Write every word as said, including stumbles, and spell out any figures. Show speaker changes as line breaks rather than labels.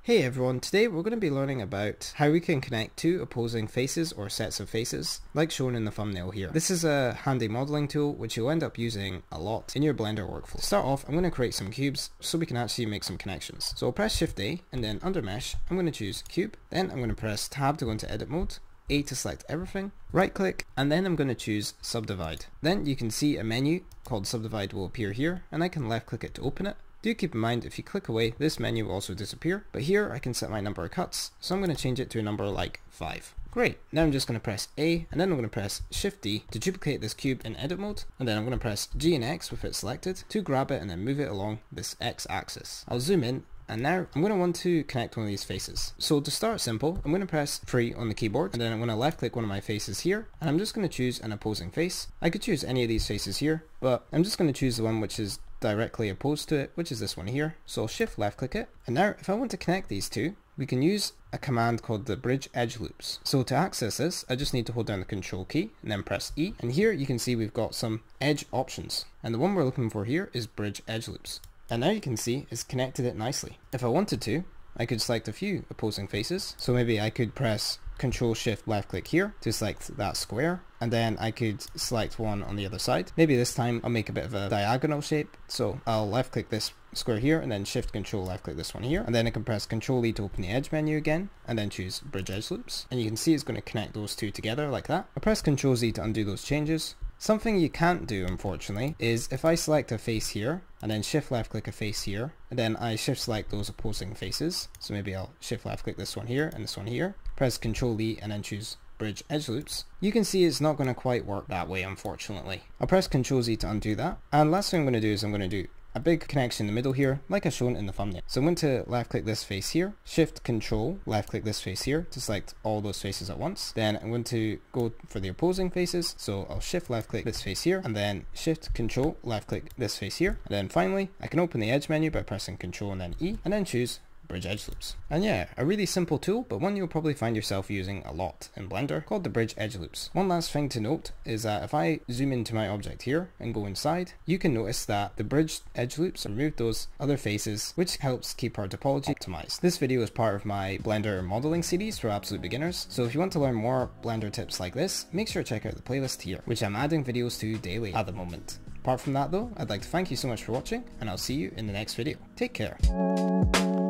Hey everyone, today we're going to be learning about how we can connect two opposing faces or sets of faces, like shown in the thumbnail here. This is a handy modeling tool which you'll end up using a lot in your Blender workflow. To start off, I'm going to create some cubes so we can actually make some connections. So I'll press Shift A, and then under Mesh, I'm going to choose Cube, then I'm going to press Tab to go into Edit Mode, A to select everything, right click, and then I'm going to choose Subdivide. Then you can see a menu called Subdivide will appear here, and I can left click it to open it. Do keep in mind, if you click away, this menu will also disappear, but here I can set my number of cuts, so I'm going to change it to a number like five. Great, now I'm just going to press A, and then I'm going to press Shift D to duplicate this cube in edit mode, and then I'm going to press G and X with it selected to grab it and then move it along this X axis. I'll zoom in, and now I'm going to want to connect one of these faces. So to start simple, I'm going to press three on the keyboard, and then I'm going to left click one of my faces here, and I'm just going to choose an opposing face. I could choose any of these faces here, but I'm just going to choose the one which is directly opposed to it, which is this one here. So I'll shift left click it, and now if I want to connect these two, we can use a command called the bridge edge loops. So to access this, I just need to hold down the control key and then press E, and here you can see we've got some edge options, and the one we're looking for here is bridge edge loops. And now you can see it's connected it nicely. If I wanted to, I could select a few opposing faces. So maybe I could press Control Shift left click here to select that square, and then I could select one on the other side. Maybe this time I'll make a bit of a diagonal shape, so I'll left click this square here and then Shift Control left click this one here, and then I can press Control E to open the edge menu again, and then choose bridge edge loops, and you can see it's going to connect those two together like that. I press Control Z to undo those changes. Something you can't do, unfortunately, is if I select a face here and then shift left click a face here, and then I shift select those opposing faces, so maybe I'll shift left click this one here and this one here, press Control E and then choose bridge edge loops, you can see it's not going to quite work that way, unfortunately. I'll press Control Z to undo that, and last thing I'm going to do is I'm going to do a big connection in the middle here, like I've shown in the thumbnail. So I'm going to left click this face here, shift control, left click this face here to select all those faces at once. Then I'm going to go for the opposing faces, so I'll shift left click this face here, and then shift control, left click this face here. And then finally, I can open the edge menu by pressing control and then E, and then choose bridge edge loops. And yeah, a really simple tool, but one you'll probably find yourself using a lot in Blender, called the bridge edge loops. One last thing to note is that if I zoom into my object here and go inside, you can notice that the bridge edge loops remove those other faces, which helps keep our topology optimized. This video is part of my Blender modeling series for absolute beginners, so if you want to learn more Blender tips like this, make sure to check out the playlist here, which I'm adding videos to daily at the moment. Apart from that though, I'd like to thank you so much for watching, and I'll see you in the next video. Take care.